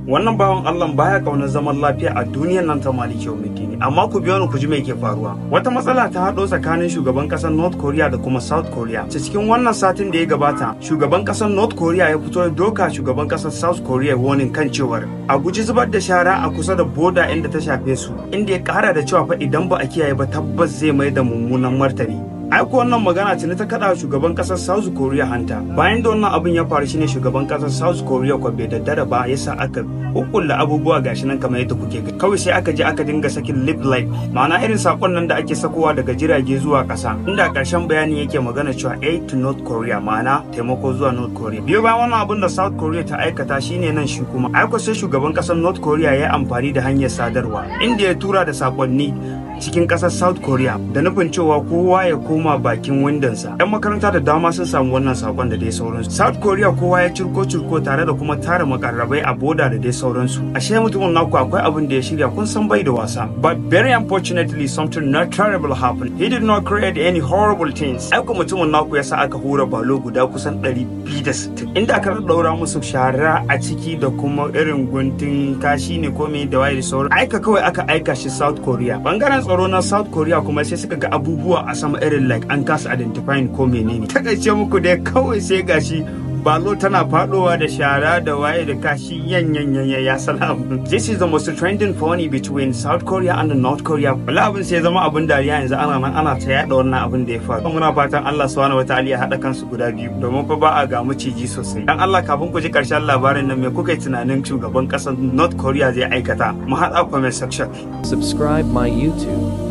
Wannan bawan Allah baya kaunar zaman lafiya a duniyar nan ta Maliki Yawmiddin. Amma ku biyo ni ku ji me ke faruwa. Wata matsala ta haɗo tsakanin shugaban ƙasar North Korea da kuma South Korea. Cikin wannan satin da ya gabata, shugaban ƙasar North Korea ya fito da doka shugaban ƙasar South Korea warning kan cewar a guji zubar da shara a kusa da boda inda ta shafe su, inda ya ƙara da cewa fa idan ba a kiyaye ba tabbas zai mai da mummunan martani. Aiko wannan magana ce ta kada shugaban kasar South Korea hanta. Bayan da wannan abin ya faru shine shugaban kasar South Korea ko bai daddara ba yasa aka kukkulla abubuwa gashi nan kamar yadda kuke gani. Kawai sai aka je aka dinga sakin lip light, ma'ana irin sakon nan da ake sakowa daga jirage zuwa kasa, inda karshen bayani yake magana cewa aid to North Korea, ma'ana taimako zuwa North Korea. Biyo bayan wannan abin da South Korea ta aikata shine nan shi kuma aiko sai shugaban kasar North Korea ya amfani da hanyar sadarwa, inda ya tura da sakonni cikin kasar South Korea da nufin cewa kowa ya koma bakin windonsa. Yan makaranta da dama sun samu wannan sakon da dai sauransu. South Korea kowa ya cirko tare da kuma tara makarrabai a boda da dai sauransu. Ashe mutumin naku akwai abin da ya shirya, kun san bai da wasa. But very unfortunately something not terrible happened. He did not create any horrible things. Aiko mutumin naku ya sa aka hura balo guda kusan 260 inda aka daura musu shara a ciki da kuma irin guntun kashi ne ko me da waye da sauran. Aika kawai aka aika shi South Korea. Bangaren tsaro na South Korea kuma sai suka ga abubuwa a sama irin like an kasa identifying ko menene. Takaice muku dai kawai sai gashi balo tana fadowa da shara da waye da kashi ya salam. This is the most trending funny between South Korea and North Korea. Wala abin sai zama abin dariya yanzu ana ta yada wannan abin da ya faru. Muna fatan Allah subhanahu wataala ya hada kansu guda biyu domin fa ba a ga maciji sosai. Dan Allah kafin ku ji karshen labarin nan me kuka yi tunanin shugaban kasar North Korea zai aikata? Mu hada comment section. Subscribe my YouTube.